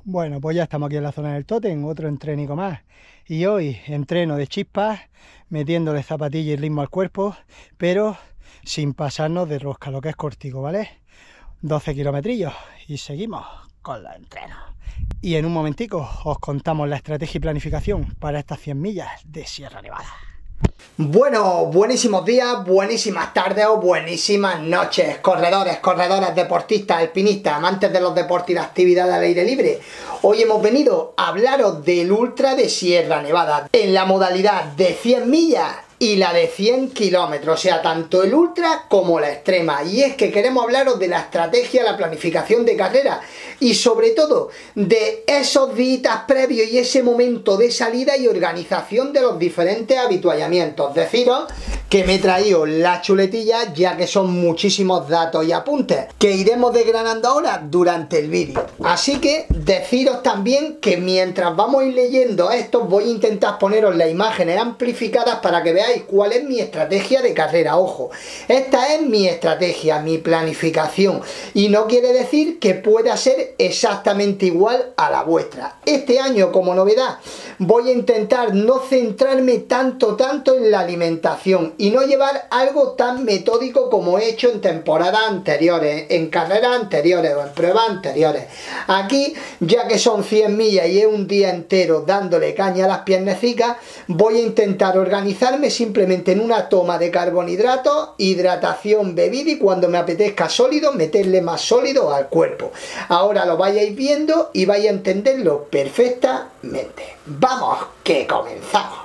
Bueno, pues ya estamos aquí en la zona del tótem, otro entrénico más. Y hoy entreno de chispas, metiéndole zapatilla y ritmo al cuerpo, pero sin pasarnos de rosca, lo que es cortico, ¿vale? 12 kilometrillos y seguimos con los entrenos. Y en un momentico os contamos la estrategia y planificación para estas 100 millas de Sierra Nevada. Bueno, buenísimos días, buenísimas tardes o buenísimas noches, corredores, corredoras, deportistas, alpinistas, amantes de los deportes y la actividad al aire libre. Hoy hemos venido a hablaros del Ultra de Sierra Nevada, en la modalidad de 100 millas y la de 100 kilómetros, o sea, tanto el ultra como la extrema. Y es que queremos hablaros de la estrategia, la planificación de carrera y sobre todo de esos días previos y ese momento de salida y organización de los diferentes habituallamientos. Deciros que me he traído la chuletilla, ya que son muchísimos datos y apuntes que iremos desgranando ahora durante el vídeo. Así que deciros también que mientras vamos a ir leyendo esto, voy a intentar poneros las imágenes amplificadas para que veáis cuál es mi estrategia de carrera. Ojo, esta es mi estrategia, mi planificación, y no quiere decir que pueda ser exactamente igual a la vuestra. Este año, como novedad, voy a intentar no centrarme tanto en la alimentación y no llevar algo tan metódico como he hecho en temporadas anteriores, en carreras anteriores o en pruebas anteriores. Aquí, ya que son 100 millas y es un día entero dándole caña a las piernecicas, voy a intentar organizarme simplemente en una toma de carbohidratos, hidratación, bebida y cuando me apetezca sólido, meterle más sólido al cuerpo. Ahora lo vayáis viendo y vais a entenderlo perfectamente. ¡Vamos, que comenzamos!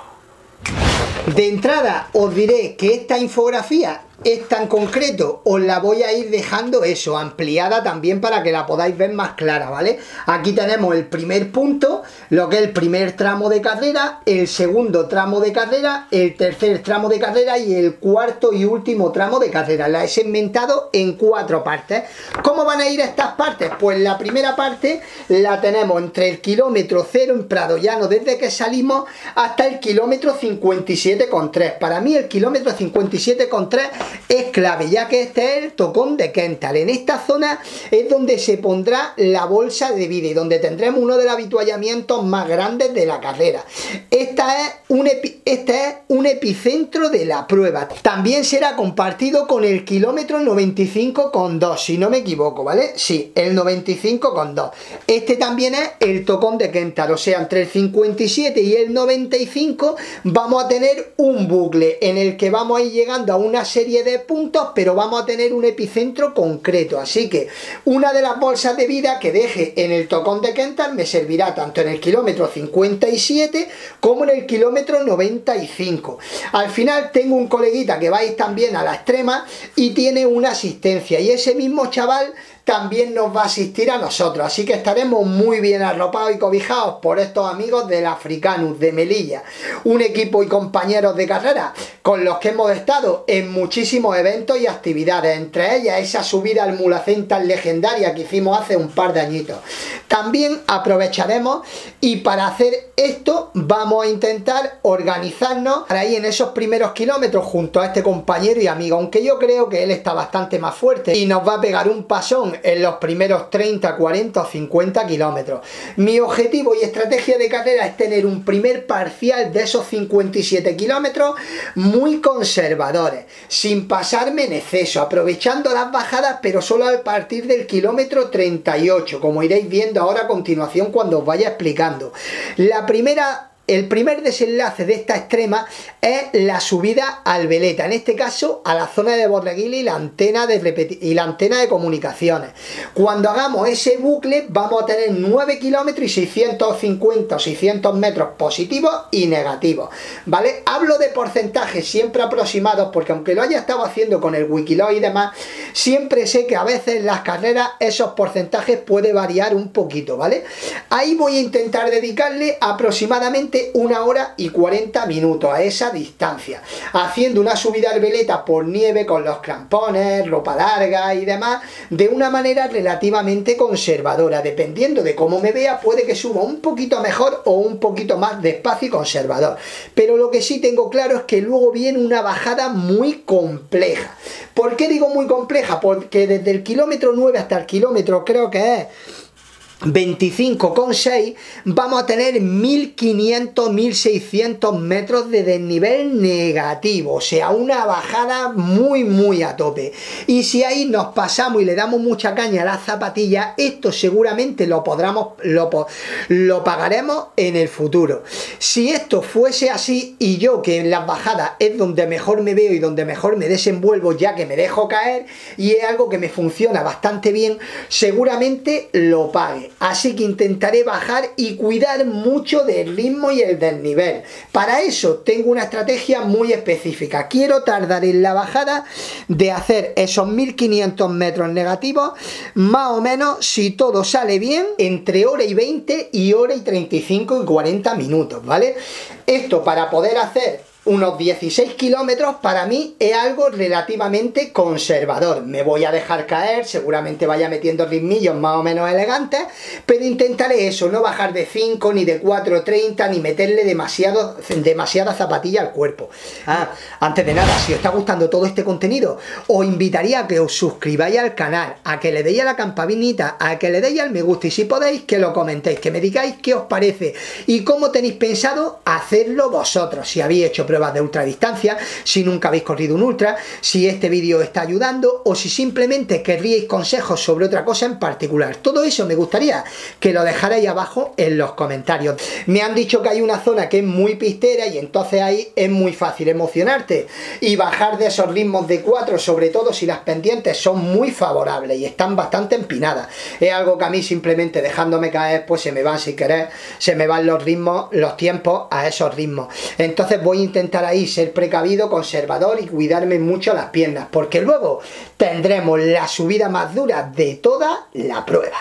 De entrada os diré que esta infografía es tan concreto, os la voy a ir dejando eso, ampliada también para que la podáis ver más clara, ¿vale? Aquí tenemos el primer punto, lo que es el primer tramo de carrera, el segundo tramo de carrera, el tercer tramo de carrera y el cuarto y último tramo de carrera. La he segmentado en 4 partes. ¿Cómo van a ir estas partes? Pues la primera parte la tenemos entre el kilómetro 0 en Prado Llano, desde que salimos hasta el kilómetro 57,3. Para mí el kilómetro 57,3 es clave, ya que este es el tocón de Kental. En esta zona es donde se pondrá la bolsa de vida y donde tendremos uno de los habituallamientos más grandes de la carrera. Este es un epicentro de la prueba. También será compartido con el kilómetro 95,2, si no me equivoco, ¿vale? Sí, el 95,2. Este también es el tocón de Kental, o sea, entre el 57 y el 95 vamos a tener un bucle en el que vamos a ir llegando a una serie de puntos, pero vamos a tener un epicentro concreto. Así que una de las bolsas de vida que deje en el tocón de Kental me servirá tanto en el kilómetro 57 como en el kilómetro 95. Al final tengo un coleguita que va a ir también a la extrema y tiene una asistencia, y ese mismo chaval también nos va a asistir a nosotros, así que estaremos muy bien arropados y cobijados por estos amigos del Africanus de Melilla, un equipo y compañeros de carrera con los que hemos estado en muchísimos eventos y actividades, entre ellas esa subida al Mulhacén tan legendaria que hicimos hace un par de añitos. También aprovecharemos y para hacer esto vamos a intentar organizarnos para ir en esos primeros kilómetros junto a este compañero y amigo, aunque yo creo que él está bastante más fuerte y nos va a pegar un pasón en los primeros 30, 40 o 50 kilómetros. Mi objetivo y estrategia de carrera es tener un primer parcial de esos 57 kilómetros muy conservadores, sin pasarme en exceso, aprovechando las bajadas, pero solo a partir del kilómetro 38, como iréis viendo ahora a continuación cuando os vaya explicando. El primer desenlace de esta extrema es la subida al Veleta, en este caso a la zona de Borreguil y la antena de comunicaciones. Cuando hagamos ese bucle vamos a tener 9 kilómetros y 650 o 600 metros positivos y negativos, ¿vale? Hablo de porcentajes siempre aproximados porque aunque lo haya estado haciendo con el Wikiloc y demás, siempre sé que a veces en las carreras esos porcentajes puede variar un poquito, ¿vale? Ahí voy a intentar dedicarle aproximadamente 1 hora y 40 minutos a esa distancia, haciendo una subida al Veleta por nieve con los crampones, ropa larga y demás, de una manera relativamente conservadora. Dependiendo de cómo me vea, puede que suba un poquito mejor o un poquito más despacio y conservador. Pero lo que sí tengo claro es que luego viene una bajada muy compleja. ¿Por qué digo muy compleja? Porque desde el kilómetro 9 hasta el kilómetro, creo que es 25,6, vamos a tener 1500-1600 metros de desnivel negativo, o sea, una bajada muy a tope. Y si ahí nos pasamos y le damos mucha caña a las zapatillas, esto seguramente lo pagaremos en el futuro. Si esto fuese así, y yo que en las bajadas es donde mejor me veo y donde mejor me desenvuelvo, ya que me dejo caer y es algo que me funciona bastante bien, seguramente lo pague. Así que intentaré bajar y cuidar mucho del ritmo y el desnivel. Para eso tengo una estrategia muy específica. Quiero tardar en la bajada de hacer esos 1500 metros negativos, más o menos, si todo sale bien, entre hora y 20 y hora y 35 y 40 minutos, ¿vale? Esto para poder hacer unos 16 kilómetros para mí es algo relativamente conservador. Me voy a dejar caer, seguramente vaya metiendo ritmillos más o menos elegantes, pero intentaré eso, no bajar de 5 ni de 4,30 ni meterle demasiada zapatilla al cuerpo. Antes de nada, si os está gustando todo este contenido, os invitaría a que os suscribáis al canal, a que le deis a la campanita, a que le deis al me gusta y si podéis que lo comentéis, que me digáis qué os parece y cómo tenéis pensado hacerlo vosotros, si habéis hecho pruebas de ultradistancia, si nunca habéis corrido un ultra, si este vídeo os está ayudando o si simplemente querríais consejos sobre otra cosa en particular. Todo eso me gustaría que lo dejarais abajo en los comentarios. Me han dicho que hay una zona que es muy pistera y entonces ahí es muy fácil emocionarte y bajar de esos ritmos de 4, sobre todo si las pendientes son muy favorables y están bastante empinadas. Es algo que a mí simplemente dejándome caer pues se me van, sin querer, se me van los ritmos, los tiempos a esos ritmos. Entonces voy a intentar ahí ser precavido, conservador y cuidarme mucho las piernas, porque luego tendremos la subida más dura de toda la prueba.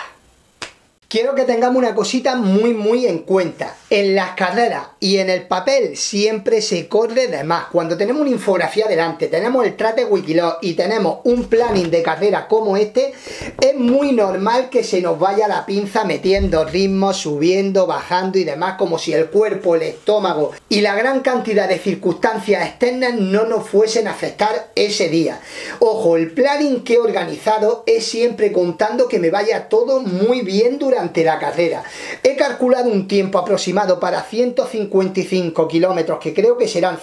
Quiero que tengamos una cosita muy en cuenta. En las carreras y en el papel siempre se corre de más. Cuando tenemos una infografía delante, tenemos el Trate Wikiloc y tenemos un planning de carrera como este, es muy normal que se nos vaya la pinza metiendo ritmos, subiendo, bajando y demás, como si el cuerpo, el estómago y la gran cantidad de circunstancias externas no nos fuesen a afectar ese día. Ojo, el planning que he organizado es siempre contando que me vaya todo muy bien durante la carrera. He calculado un tiempo aproximado para 155 kilómetros, que creo que serán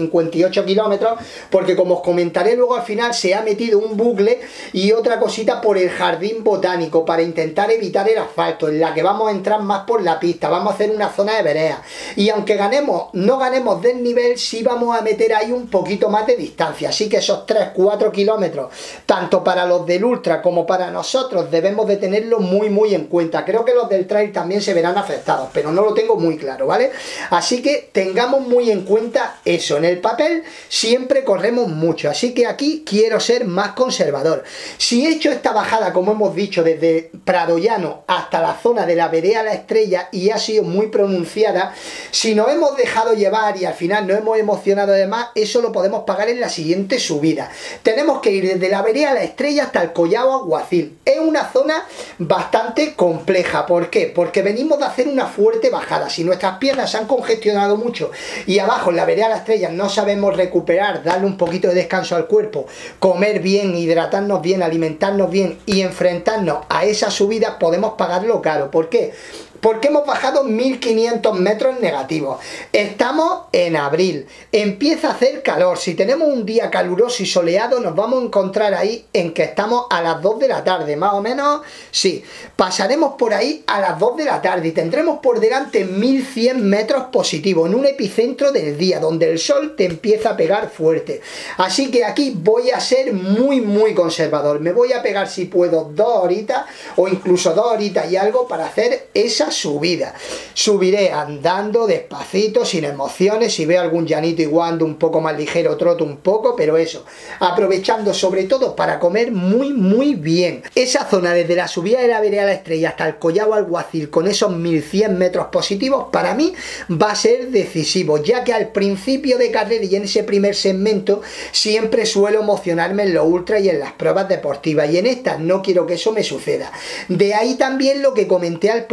158 kilómetros, porque como os comentaré luego al final se ha metido un bucle y otra cosita por el jardín botánico para intentar evitar el asfalto, en la que vamos a entrar más por la pista, vamos a hacer una zona de vereda y aunque no ganemos del nivel, sí vamos a meter ahí un poquito más de distancia, así que esos 3-4 kilómetros, tanto para los del ultra como para nosotros, debemos de tenerlo muy en cuenta. Creo que los del trail también se verán afectados, pero no lo tengo muy claro, ¿vale? Así que tengamos muy en cuenta eso. En el papel siempre corremos mucho, así que aquí quiero ser más conservador. Si he hecho esta bajada, como hemos dicho, desde Pradollano hasta la zona de la vereda La Estrella y ha sido muy pronunciada, si nos hemos dejado llevar y al final nos hemos emocionado además, eso lo podemos pagar en la siguiente subida. Tenemos que ir desde la vereda La Estrella hasta el Collao Alguacil. Es una zona bastante compleja. ¿Por qué? Porque venimos de hacer una fuerte bajada. Si nuestras piernas se han congestionado mucho y abajo en la vereda La Estrella no sabemos recuperar, darle un poquito de descanso al cuerpo, comer bien, hidratarnos bien, alimentarnos bien y enfrentarnos a esa subida, podemos pagarlo caro. ¿Por qué? Porque hemos bajado 1500 metros negativos. Estamos en abril. Empieza a hacer calor. Si tenemos un día caluroso y soleado, nos vamos a encontrar ahí en que estamos a las 2 de la tarde. Más o menos, sí. Pasaremos por ahí a las 2 de la tarde y tendremos por delante 1100 metros positivos en un epicentro del día, donde el sol te empieza a pegar fuerte. Así que aquí voy a ser muy conservador. Me voy a pegar, si puedo, 2 horitas o incluso 2 horitas y algo para hacer esa subida. Subiré andando despacito, sin emociones. Si veo algún llanito igual ando un poco más ligero, troto un poco, pero eso, aprovechando sobre todo para comer muy bien. Esa zona desde la subida de la vereda La Estrella hasta el Collao Alguacil con esos 1100 metros positivos para mí va a ser decisivo, ya que al principio de carrera y en ese primer segmento siempre suelo emocionarme en los ultra y en las pruebas deportivas y en estas no quiero que eso me suceda. De ahí también lo que comenté al principio,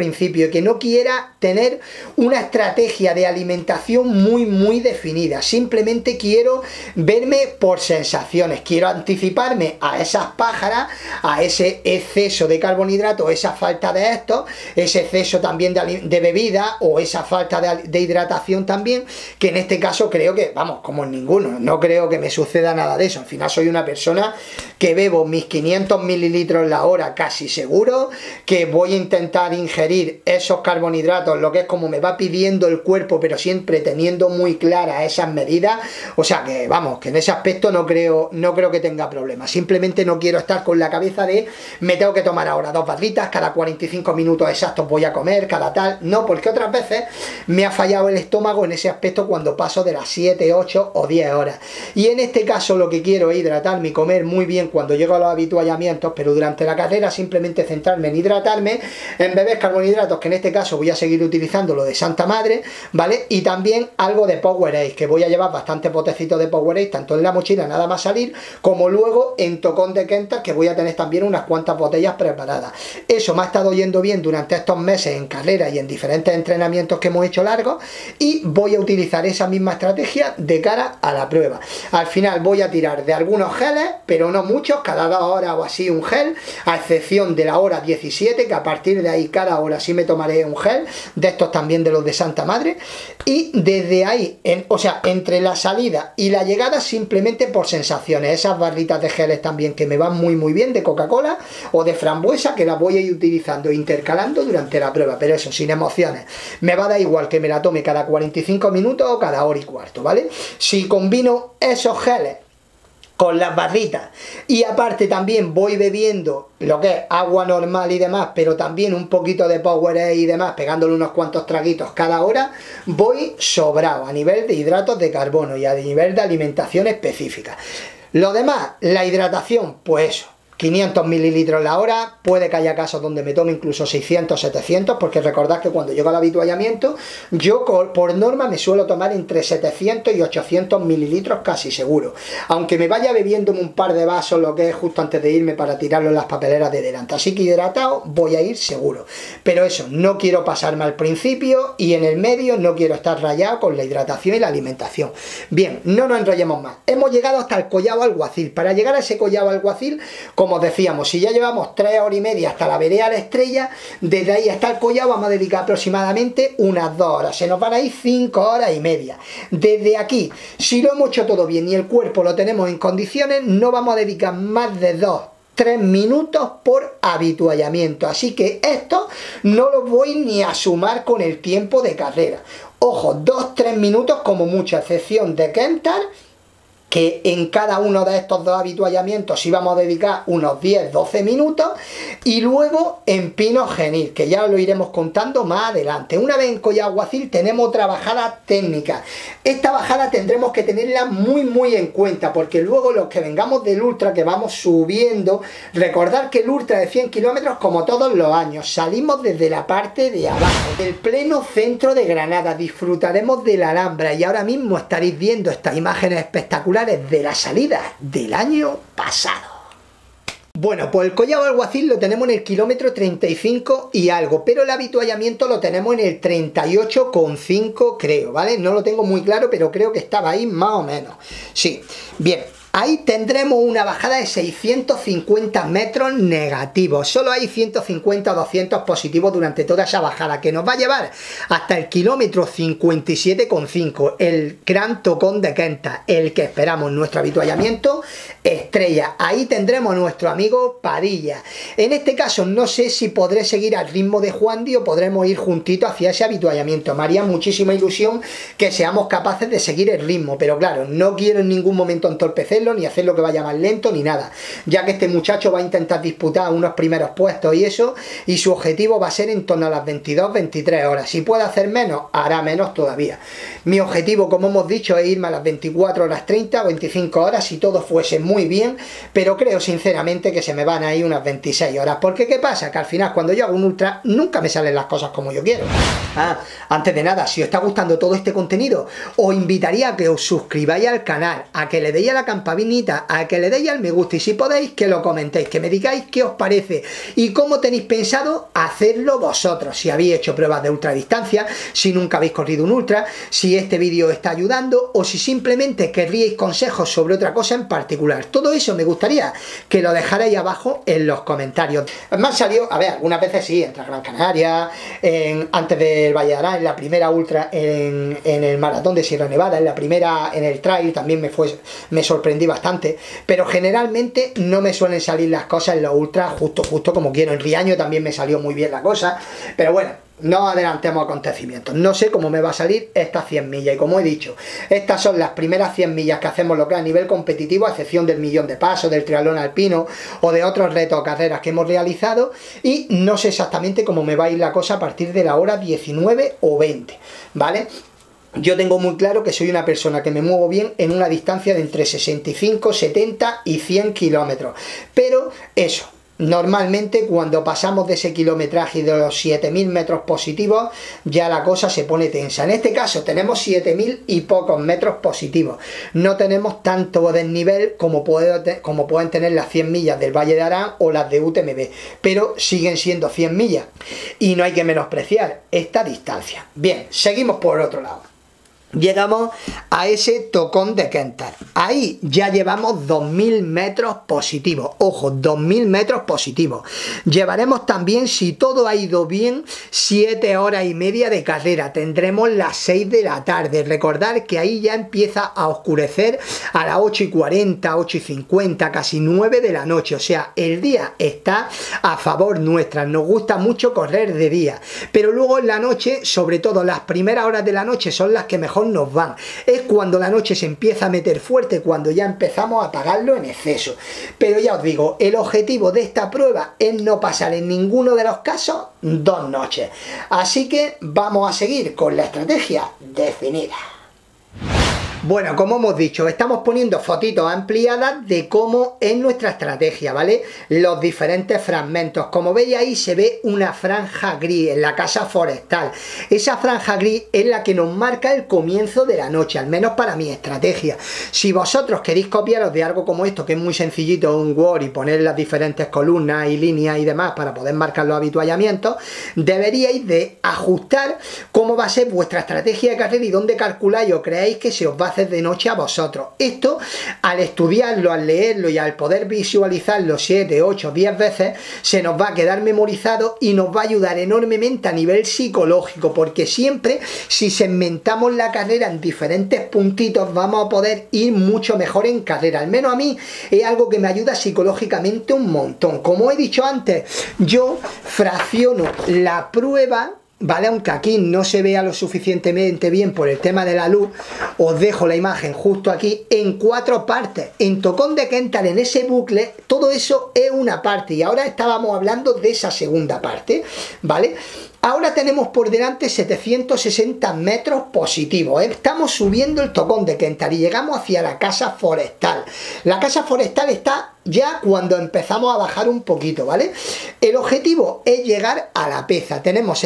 y que no quiera tener una estrategia de alimentación muy definida. Simplemente quiero verme por sensaciones, quiero anticiparme a esas pájaras, a ese exceso de carbohidratos, esa falta de esto, ese exceso también de bebida o esa falta de hidratación también, que en este caso creo que, vamos, como en ninguno, no creo que me suceda nada de eso. Al final soy una persona que bebo mis 500 mililitros la hora casi seguro, que voy a intentar ingerir esos carbohidratos, lo que es como me va pidiendo el cuerpo, pero siempre teniendo muy claras esas medidas. O sea que, vamos, que en ese aspecto no creo que tenga problemas. Simplemente no quiero estar con la cabeza de me tengo que tomar ahora 2 barritas, cada 45 minutos exactos voy a comer, cada tal. No, porque otras veces me ha fallado el estómago en ese aspecto cuando paso de las 7, 8 o 10 horas. Y en este caso lo que quiero es hidratarme y comer muy bien cuando llego a los habituallamientos, pero durante la carrera simplemente centrarme en hidratarme, en beber carbohidratos, que en este caso voy a seguir utilizando lo de Santa Madre, ¿vale? Y también algo de Powerade, que voy a llevar bastante potecito de Powerade, tanto en la mochila nada más salir, como luego en tocón de Kentar, que voy a tener también unas cuantas botellas preparadas. Eso me ha estado yendo bien durante estos meses en carrera y en diferentes entrenamientos que hemos hecho largos, y voy a utilizar esa misma estrategia de cara a la prueba. Al final voy a tirar de algunos geles, pero no muchos, cada 2 horas o así un gel, a excepción de la hora 17, que a partir de ahí cada hora sí me tomaré un gel, de estos también de los de Santa Madre, y desde ahí, o sea, entre la salida y la llegada simplemente por sensaciones, esas barritas de geles también que me van muy bien de Coca-Cola o de frambuesa, que las voy a ir utilizando, intercalando durante la prueba, pero eso, sin emociones. Me va a dar igual que me la tome cada 45 minutos o cada hora y cuarto, ¿vale? Si combino esos geles con las barritas y aparte también voy bebiendo lo que es agua normal y demás, pero también un poquito de Powerade y demás, pegándole unos cuantos traguitos cada hora, voy sobrado a nivel de hidratos de carbono y a nivel de alimentación específica. Lo demás, la hidratación, pues eso, 500 mililitros la hora, puede que haya casos donde me tome incluso 600, 700, porque recordad que cuando llego al habituallamiento, yo por norma me suelo tomar entre 700 y 800 mililitros casi seguro, aunque me vaya bebiéndome un par de vasos, lo que es justo antes de irme para tirarlo en las papeleras de delante, así que hidratado voy a ir seguro, pero eso, no quiero pasarme al principio y en el medio no quiero estar rayado con la hidratación y la alimentación. Bien, no nos enrollemos más, hemos llegado hasta el Collao Alguacil. Para llegar a ese Collao Alguacil, como decíamos, si ya llevamos 3 horas y media hasta la vereda La Estrella, desde ahí hasta el Collao vamos a dedicar aproximadamente unas 2 horas, se nos van a ir 5 horas y media. Desde aquí, si lo hemos hecho todo bien y el cuerpo lo tenemos en condiciones, no vamos a dedicar más de 2-3 minutos por habituallamiento, así que esto no lo voy ni a sumar con el tiempo de carrera. Ojo, 2-3 minutos como mucha, excepción de Kentar, que en cada uno de estos 2 habituallamientos íbamos a dedicar unos 10-12 minutos, y luego en Pino Genil, que ya lo iremos contando más adelante. Una vez en Collao Alguacil tenemos otra bajada técnica. Esta bajada tendremos que tenerla muy en cuenta, porque luego los que vengamos del ultra, que vamos subiendo, recordar que el ultra de 100 kilómetros, como todos los años, salimos desde la parte de abajo, del pleno centro de Granada, disfrutaremos de la Alhambra, y ahora mismo estaréis viendo estas imágenes espectaculares de la salida del año pasado. Bueno, pues el Collao Alguacil lo tenemos en el kilómetro 35 y algo, pero el habituallamiento lo tenemos en el 38,5 creo, ¿vale? No lo tengo muy claro, pero creo que estaba ahí más o menos. Sí, bien. Ahí tendremos una bajada de 650 metros negativos. Solo hay 150 o 200 positivos durante toda esa bajada, que nos va a llevar hasta el kilómetro 57,5, el gran tocón de Kentar, el que esperamos, nuestro habituallamiento estrella. Ahí tendremos a nuestro amigo Padilla. En este caso no sé si podré seguir al ritmo de Juandi o podremos ir juntitos hacia ese habituallamiento. Me haría muchísima ilusión que seamos capaces de seguir el ritmo, pero claro, no quiero en ningún momento entorpecerlo, ni hacerlo que vaya más lento, ni nada, ya que este muchacho va a intentar disputar unos primeros puestos y eso, y su objetivo va a ser en torno a las 22-23 horas. Si puede hacer menos, hará menos todavía. Mi objetivo, como hemos dicho, es irme a las 24 horas 30 o 25 horas si todo fuese muy bien, pero creo sinceramente que se me van a ir unas 26 horas, porque ¿qué pasa? Que al final cuando yo hago un ultra nunca me salen las cosas como yo quiero. Antes de nada, si os está gustando todo este contenido, os invitaría a que os suscribáis al canal, a que le deis a la campanita campanita, a que le deis al me gusta y si podéis que lo comentéis, que me digáis qué os parece y cómo tenéis pensado hacerlo vosotros, si habéis hecho pruebas de ultradistancia, si nunca habéis corrido un ultra, si este vídeo os está ayudando o si simplemente querríais consejos sobre otra cosa en particular. Todo eso me gustaría que lo dejarais abajo en los comentarios. Me han salido, a ver, algunas veces sí, entre Gran Canaria, antes del Valle de Arán, en la primera ultra en el maratón de Sierra Nevada, en la primera en el trail también me sorprendí bastante, pero generalmente no me suelen salir las cosas en los ultras justo como quiero. En Riaño también me salió muy bien la cosa, pero bueno, no adelantemos acontecimientos. No sé cómo me va a salir estas 100 millas y como he dicho, estas son las primeras 100 millas que hacemos lo que es a nivel competitivo, a excepción del millón de pasos, del triatlón alpino o de otros retos o carreras que hemos realizado, y no sé exactamente cómo me va a ir la cosa a partir de la hora 19 o 20, ¿vale? Yo tengo muy claro que soy una persona que me muevo bien en una distancia de entre 65, 70 y 100 kilómetros, pero eso, normalmente cuando pasamos de ese kilometraje de los 7000 metros positivos ya la cosa se pone tensa. En este caso tenemos 7000 y pocos metros positivos, no tenemos tanto desnivel como pueden tener las 100 millas del Valle de Arán o las de UTMB, pero siguen siendo 100 millas y no hay que menospreciar esta distancia. Bien, seguimos por otro lado. Llegamos a ese tocón de Kentar. Ahí ya llevamos 2000 metros positivos. Ojo, 2000 metros positivos. Llevaremos también, si todo ha ido bien, 7 horas y media de carrera. Tendremos las 6 de la tarde. Recordad que ahí ya empieza a oscurecer a las 8:40, 8:50, casi 9 de la noche. O sea, el día está a favor nuestra. Nos gusta mucho correr de día. Pero luego en la noche, sobre todo las primeras horas de la noche, son las que mejor nos van. Es cuando la noche se empieza a meter fuerte, cuando ya empezamos a apagarlo en exceso. Pero ya os digo, el objetivo de esta prueba es no pasar en ninguno de los casos 2 noches. Así que vamos a seguir con la estrategia definida. Bueno, como hemos dicho, estamos poniendo fotitos ampliadas de cómo es nuestra estrategia, ¿vale? Los diferentes fragmentos. Como veis ahí se ve una franja gris en la casa forestal. Esa franja gris es la que nos marca el comienzo de la noche, al menos para mi estrategia. Si vosotros queréis copiaros de algo como esto, que es muy sencillito, un Word y poner las diferentes columnas y líneas y demás para poder marcar los habituallamientos, deberíais de ajustar cómo va a ser vuestra estrategia de carrera y dónde calculáis o creéis que se os va a hacer de noche a vosotros. Esto, al estudiarlo, al leerlo y al poder visualizarlo 7, 8, 10 veces, se nos va a quedar memorizado y nos va a ayudar enormemente a nivel psicológico, porque siempre, si segmentamos la carrera en diferentes puntitos, vamos a poder ir mucho mejor en carrera. Al menos a mí es algo que me ayuda psicológicamente un montón. Como he dicho antes, yo fracciono la prueba, ¿vale? Aunque aquí no se vea lo suficientemente bien por el tema de la luz, os dejo la imagen justo aquí, en 4 partes. En Tocón de Kentar, en ese bucle, todo eso es una parte y ahora estábamos hablando de esa segunda parte, ¿vale? Ahora tenemos por delante 760 metros positivos. Estamos subiendo el Tocón de Kentar y llegamos hacia la casa forestal. La casa forestal está ya cuando empezamos a bajar un poquito, ¿vale? El objetivo es llegar a la peza. Tenemos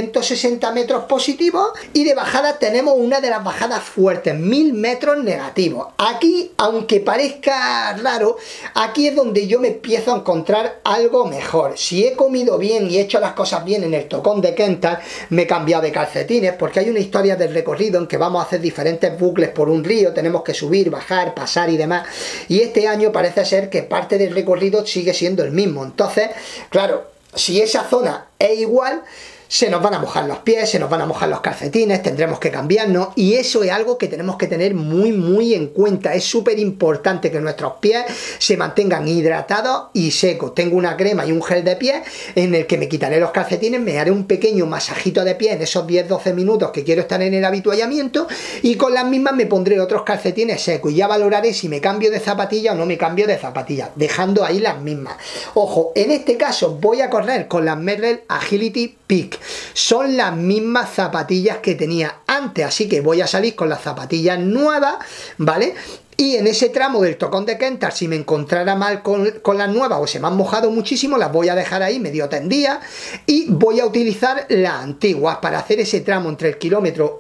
760 metros positivos y de bajada tenemos una de las bajadas fuertes, 1000 metros negativos. Aquí, aunque parezca raro, aquí es donde yo me empiezo a encontrar algo mejor. Si he comido bien y he hecho las cosas bien en el Tocón de Kentar, me he cambiado de calcetines porque hay una historia del recorrido en que vamos a hacer diferentes bucles por un río, tenemos que subir, bajar, pasar y demás. Y este año parece ser que parte del recorrido sigue siendo el mismo. Entonces, claro, si esa zona es igual, se nos van a mojar los pies, se nos van a mojar los calcetines, tendremos que cambiarnos y eso es algo que tenemos que tener muy en cuenta. Es súper importante que nuestros pies se mantengan hidratados y secos. Tengo una crema y un gel de pies en el que me quitaré los calcetines, me haré un pequeño masajito de pies en esos 10-12 minutos que quiero estar en el habituallamiento y con las mismas me pondré otros calcetines secos y ya valoraré si me cambio de zapatilla o no me cambio de zapatilla, dejando ahí las mismas. Ojo, en este caso voy a correr con las Merrell Agility Peak. Son las mismas zapatillas que tenía antes, así que voy a salir con las zapatillas nuevas, ¿vale? Y en ese tramo del tocón de Kentar, si me encontrara mal con las nuevas o se me han mojado muchísimo, las voy a dejar ahí medio tendidas y voy a utilizar las antiguas para hacer ese tramo entre el kilómetro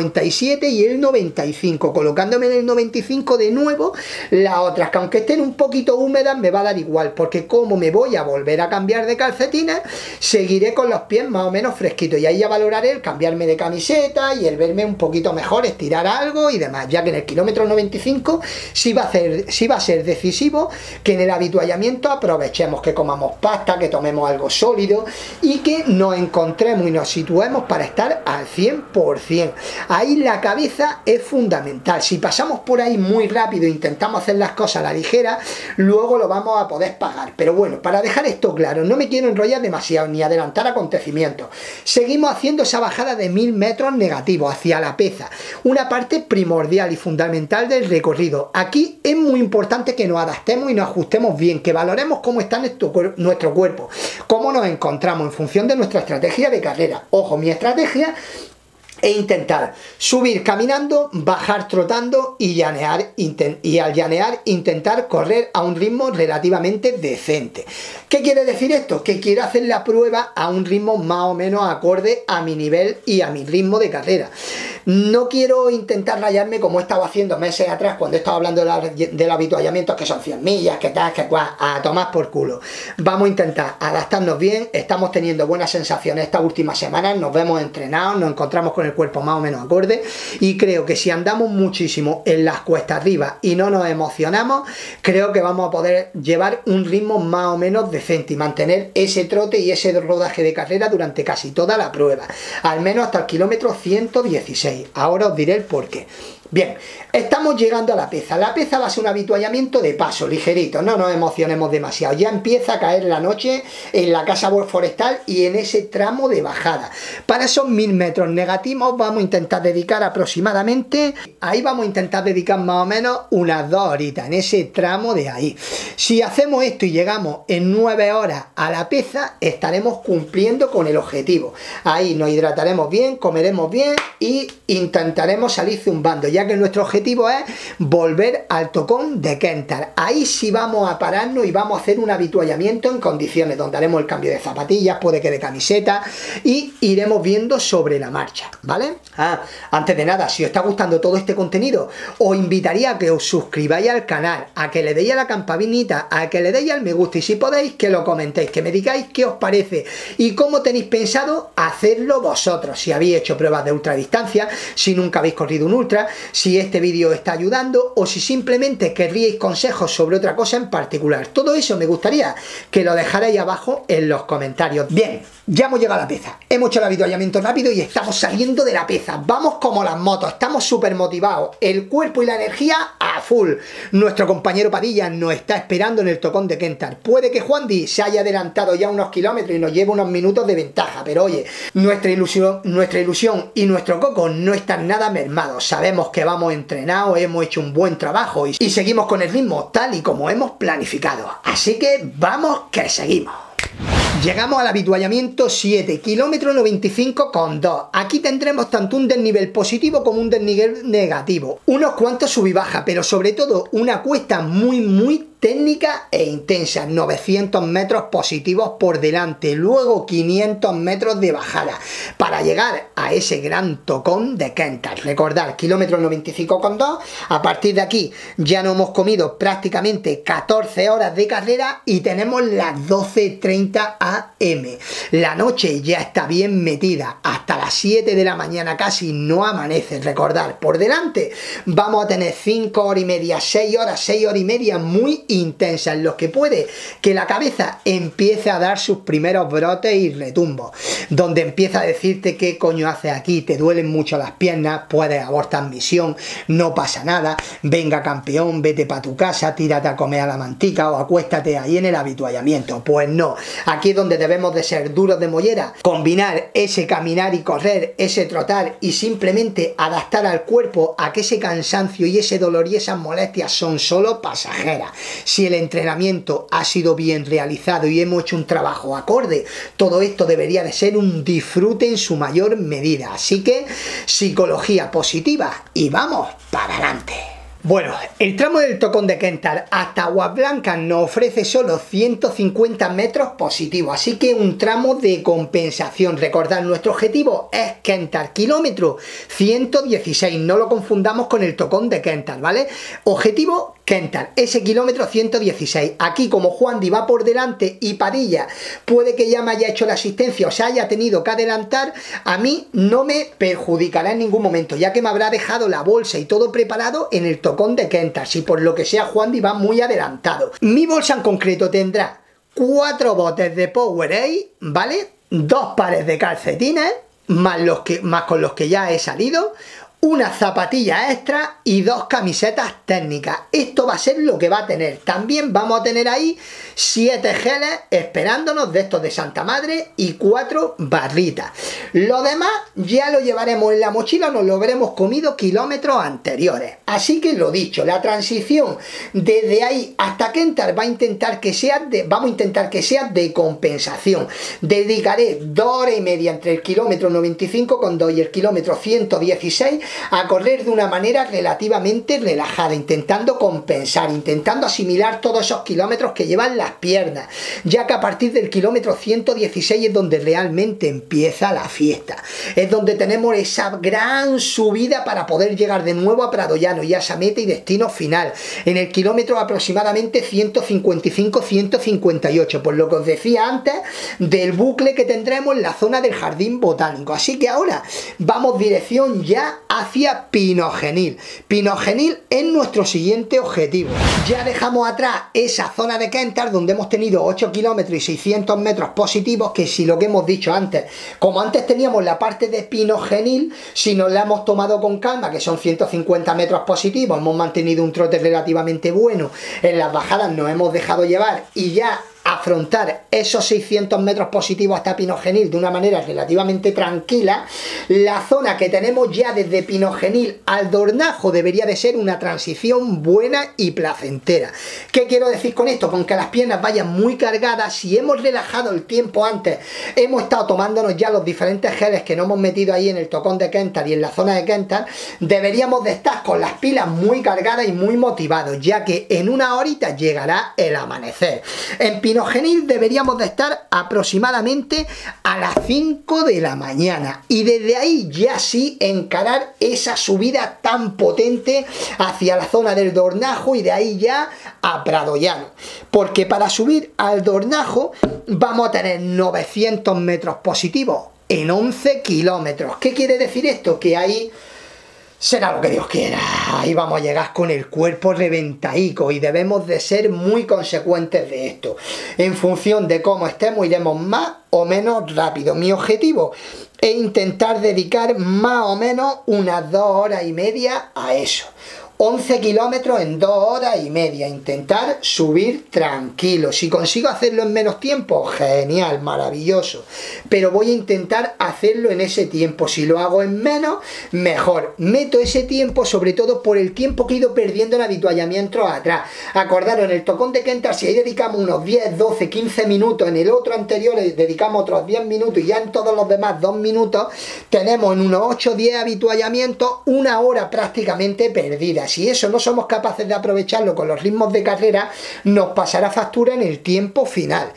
57 y el 95, colocándome en el 95 de nuevo las otras, que aunque estén un poquito húmedas me va a dar igual, porque como me voy a volver a cambiar de calcetines, seguiré con los pies más o menos fresquitos, y ahí ya valoraré el cambiarme de camiseta y el verme un poquito mejor, estirar algo y demás, ya que en el kilómetro 95 sí va a ser decisivo que en el habituallamiento aprovechemos, que comamos pasta, que tomemos algo sólido y que nos encontremos y nos situemos para estar al 100%. Ahí la cabeza es fundamental. Si pasamos por ahí muy rápido e intentamos hacer las cosas a la ligera, luego lo vamos a poder pagar. Pero bueno, para dejar esto claro, no me quiero enrollar demasiado ni adelantar acontecimientos. Seguimos haciendo esa bajada de 1000 metros negativos hacia la peza, una parte primordial y fundamental del recorrido. Aquí es muy importante que nos adaptemos y nos ajustemos bien, que valoremos cómo está nuestro cuerpo, cómo nos encontramos en función de nuestra estrategia de carrera. Ojo, mi estrategia es intentar subir caminando, bajar trotando y llanear, y al llanear intentar correr a un ritmo relativamente decente. ¿Qué quiere decir esto? Que quiero hacer la prueba a un ritmo más o menos acorde a mi nivel y a mi ritmo de carrera. No quiero intentar rayarme como he estado haciendo meses atrás cuando he estado hablando del habituallamiento, que son 100 millas, que tal, que cual, a tomar por culo. Vamos a intentar adaptarnos bien, estamos teniendo buenas sensaciones estas últimas semanas, nos vemos entrenados, nos encontramos con el cuerpo más o menos acorde, y creo que si andamos muchísimo en las cuestas arriba y no nos emocionamos, creo que vamos a poder llevar un ritmo más o menos decente y mantener ese trote y ese rodaje de carrera durante casi toda la prueba, al menos hasta el kilómetro 116. Ahora os diré el porqué. Bien, estamos llegando a la peza. La peza va a ser un habituallamiento de paso, ligerito, no nos emocionemos demasiado. Ya empieza a caer la noche en la casa forestal y en ese tramo de bajada. Para esos 1000 metros negativos vamos a intentar dedicar aproximadamente, ahí vamos a intentar dedicar más o menos unas 2 horitas, en ese tramo de ahí. Si hacemos esto y llegamos en 9 horas a la peza, estaremos cumpliendo con el objetivo. Ahí nos hidrataremos bien, comeremos bien y intentaremos salir zumbando, ya que nuestro objetivo es volver al tocón de Kentar. Ahí sí vamos a pararnos y vamos a hacer un habituallamiento en condiciones, donde haremos el cambio de zapatillas, puede que de camiseta, y iremos viendo sobre la marcha, ¿vale? Antes de nada, si os está gustando todo este contenido, os invitaría a que os suscribáis al canal, a que le deis a la campanita, a que le deis al me gusta, y si podéis, que lo comentéis, que me digáis qué os parece y cómo tenéis pensado hacerlo vosotros, si habéis hecho pruebas de ultradistancia, si nunca habéis corrido un ultra, si este vídeo está ayudando o si simplemente querríais consejos sobre otra cosa en particular. Todo eso me gustaría que lo dejarais abajo en los comentarios. Bien, ya hemos llegado a la peza, hemos hecho el habituallamiento rápido y estamos saliendo de la peza. Vamos como las motos, estamos súper motivados, el cuerpo y la energía a full. Nuestro compañero Padilla nos está esperando en el tocón de Kentar. Puede que Juan Di se haya adelantado ya unos kilómetros y nos lleve unos minutos de ventaja, pero oye, nuestra ilusión y nuestro coco no están nada mermados. Sabemos que vamos entrenados, hemos hecho un buen trabajo y seguimos con el ritmo tal y como hemos planificado. Así que vamos que seguimos. Llegamos al habituallamiento 7, kilómetro 95,2. Aquí tendremos tanto un desnivel positivo como un desnivel negativo. Unos cuantos sub y baja, pero sobre todo una cuesta muy técnica e intensa. 900 metros positivos por delante, luego 500 metros de bajada para llegar a ese gran tocón de Kentar. Recordad, kilómetro 95,2. A partir de aquí ya no hemos comido prácticamente 14 horas de carrera y tenemos las 12:30 AM. La noche ya está bien metida, hasta las 7 de la mañana casi no amanece. Recordad, por delante vamos a tener 5 horas y media, 6 horas y media muy intensas, en los que puede que la cabeza empiece a dar sus primeros brotes y retumbos, donde empieza a decirte qué coño haces aquí, te duelen mucho las piernas, puedes abortar misión, no pasa nada, venga campeón, vete para tu casa, tírate a comer a la mantica o acuéstate ahí en el habituallamiento. Pues no, aquí es donde debemos de ser duros de mollera, combinar ese caminar y correr, ese trotar y simplemente adaptar al cuerpo a que ese cansancio y ese dolor y esas molestias son solo pasajeras. Si el entrenamiento ha sido bien realizado y hemos hecho un trabajo acorde, todo esto debería de ser un disfrute en su mayor medida. Así que psicología positiva y vamos para adelante. Bueno, el tramo del Tocón de Kentar hasta Aguas Blancas nos ofrece solo 150 metros positivos, así que un tramo de compensación. Recordad, nuestro objetivo es Kentar, kilómetro 116, no lo confundamos con el Tocón de Kentar, ¿vale? Objetivo Kentar, ese kilómetro 116. Aquí, como Juan Di va por delante y Padilla puede que ya me haya hecho la asistencia o se haya tenido que adelantar, a mí no me perjudicará en ningún momento, ya que me habrá dejado la bolsa y todo preparado en el Tocón de Kentar, si por lo que sea Juan Di va muy adelantado. Mi bolsa en concreto tendrá 4 botes de Powerade, ¿vale? 2 pares de calcetines, más con los que ya he salido, una zapatilla extra y 2 camisetas técnicas. Esto va a ser lo que va a tener. También vamos a tener ahí 7 geles esperándonos de estos de Santa Madre y 4 barritas. Lo demás ya lo llevaremos en la mochila, nos lo habremos comido kilómetros anteriores. Así que lo dicho, la transición desde ahí hasta Kentar vamos a intentar que sea de compensación. Dedicaré 2 horas y media entre el kilómetro 95,2 y el kilómetro 116 a correr de una manera relativamente relajada, intentando compensar, intentando asimilar todos esos kilómetros que llevan las piernas, ya que a partir del kilómetro 116 es donde realmente empieza la fiesta, es donde tenemos esa gran subida para poder llegar de nuevo a Prado Llano y a esa meta y destino final, en el kilómetro aproximadamente 155-158, por lo que os decía antes del bucle que tendremos en la zona del Jardín Botánico. Así que ahora vamos dirección ya hacia Pinogenil. Pinogenil es nuestro siguiente objetivo. Ya dejamos atrás esa zona de Kentar donde hemos tenido 8 kilómetros y 600 metros positivos, que si lo que hemos dicho antes, como antes teníamos la parte de Pinogenil, si nos la hemos tomado con calma, que son 150 metros positivos, hemos mantenido un trote relativamente bueno, en las bajadas nos hemos dejado llevar y ya afrontar esos 600 metros positivos hasta Pinogenil de una manera relativamente tranquila, la zona que tenemos ya desde Pinogenil al Dornajo debería de ser una transición buena y placentera. ¿Qué quiero decir con esto? Con que las piernas vayan muy cargadas. Si hemos relajado el tiempo antes, hemos estado tomándonos ya los diferentes geles que nos hemos metido ahí en el Tocón de Kentar y en la zona de Kentar, deberíamos de estar con las pilas muy cargadas y muy motivados, ya que en una horita llegará el amanecer. En Pinogenil deberíamos de estar aproximadamente a las 5 de la mañana y desde ahí ya sí encarar esa subida tan potente hacia la zona del Dornajo y de ahí ya a Prado Llano, porque para subir al Dornajo vamos a tener 900 metros positivos en 11 kilómetros. ¿Qué quiere decir esto? Que ahí será lo que Dios quiera, ahí vamos a llegar con el cuerpo reventaico y debemos de ser muy consecuentes de esto. En función de cómo estemos iremos más o menos rápido. Mi objetivo es intentar dedicar más o menos unas 2 horas y media a eso. 11 kilómetros en 2 horas y media, intentar subir tranquilo. Si consigo hacerlo en menos tiempo, genial, maravilloso, pero voy a intentar hacerlo en ese tiempo. Si lo hago en menos, mejor. Meto ese tiempo sobre todo por el tiempo que he ido perdiendo en avituallamientos atrás. Acordaros, en el Tocón de Kentar, si ahí dedicamos unos 10, 12, 15 minutos, en el otro anterior le dedicamos otros 10 minutos y ya en todos los demás 2 minutos, tenemos en unos 8 o 10 avituallamientos una hora prácticamente perdida. Si eso no somos capaces de aprovecharlo con los ritmos de carrera, nos pasará factura en el tiempo final.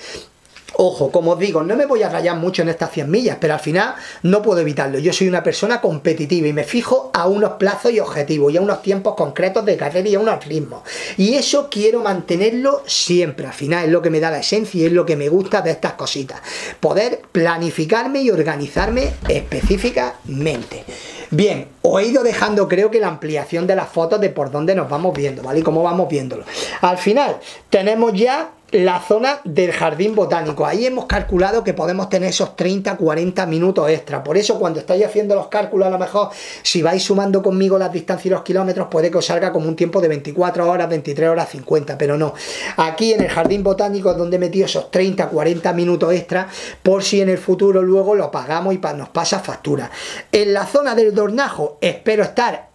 Ojo, como os digo, no me voy a rayar mucho en estas 100 millas, pero al final no puedo evitarlo. Yo soy una persona competitiva y me fijo a unos plazos y objetivos y a unos tiempos concretos de carrera y a unos ritmos. Y eso quiero mantenerlo siempre. Al final es lo que me da la esencia y es lo que me gusta de estas cositas. Poder planificarme y organizarme específicamente. Bien, os he ido dejando creo que la ampliación de las fotos de por dónde nos vamos viendo, ¿vale? Y cómo vamos viéndolo. Al final tenemos ya la zona del Jardín Botánico. Ahí hemos calculado que podemos tener esos 30-40 minutos extra. Por eso cuando estáis haciendo los cálculos, a lo mejor si vais sumando conmigo las distancias y los kilómetros, puede que os salga como un tiempo de 24 horas, 23 horas 50, pero no. Aquí en el Jardín Botánico es donde he metido esos 30-40 minutos extra, por si en el futuro luego lo pagamos y nos pasa factura. En la zona del Dornajo espero estar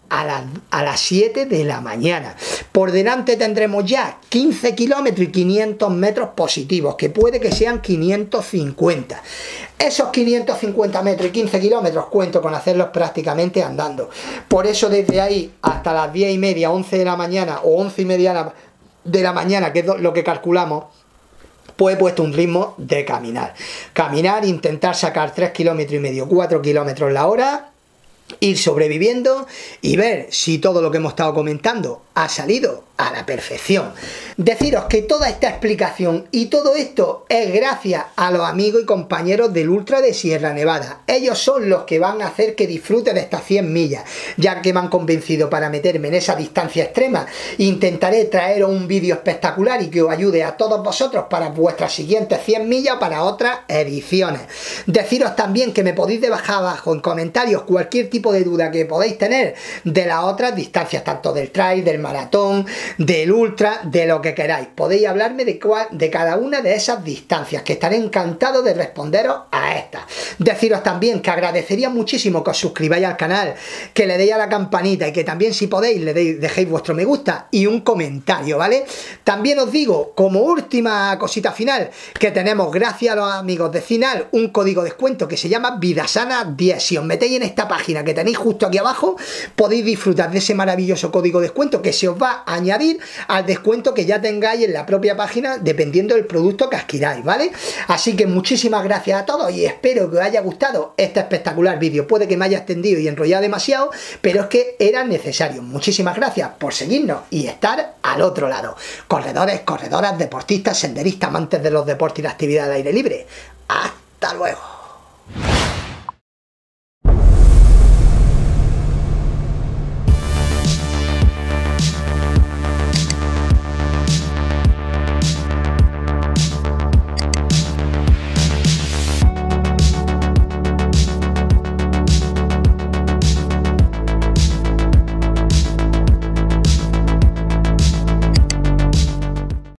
a las 7 de la mañana. Por delante tendremos ya 15 kilómetros y 500 metros positivos, que puede que sean 550. Esos 550 metros y 15 kilómetros cuento con hacerlos prácticamente andando. Por eso desde ahí hasta las 10 y media, 11 de la mañana o 11 y media de la mañana, que es lo que calculamos, pues he puesto un ritmo de caminar. Caminar, intentar sacar 3,5 kilómetros, 4 kilómetros la hora, ir sobreviviendo y ver si todo lo que hemos estado comentando ha salido a la perfección. Deciros que toda esta explicación y todo esto es gracias a los amigos y compañeros del Ultra de Sierra Nevada. Ellos son los que van a hacer que disfrute de estas 100 millas, ya que me han convencido para meterme en esa distancia extrema. Intentaré traeros un vídeo espectacular y que os ayude a todos vosotros para vuestras siguientes 100 millas o para otras ediciones. Deciros también que me podéis dejar abajo en comentarios cualquier tipo de duda que podáis tener de las otras distancias, tanto del trail, del maratón, del ultra, de lo que queráis. Podéis hablarme de cada una de esas distancias, que estaré encantado de responderos a estas. Deciros también que agradecería muchísimo que os suscribáis al canal, que le deis a la campanita y que también, si podéis, dejéis vuestro me gusta y un comentario, ¿vale? También os digo, como última cosita final, que tenemos, gracias a los amigos de Cinal, un código de descuento que se llama Vidasana10. Si os metéis en esta página que tenéis justo aquí abajo, podéis disfrutar de ese maravilloso código de descuento que se os va a añadir al descuento que ya tengáis en la propia página, dependiendo del producto que adquiráis, ¿vale? Así que muchísimas gracias a todos y espero que os haya gustado este espectacular vídeo. Puede que me haya extendido y enrollado demasiado, pero es que era necesario. Muchísimas gracias por seguirnos y estar al otro lado. Corredores, corredoras, deportistas, senderistas, amantes de los deportes y la actividad al aire libre. ¡Hasta luego!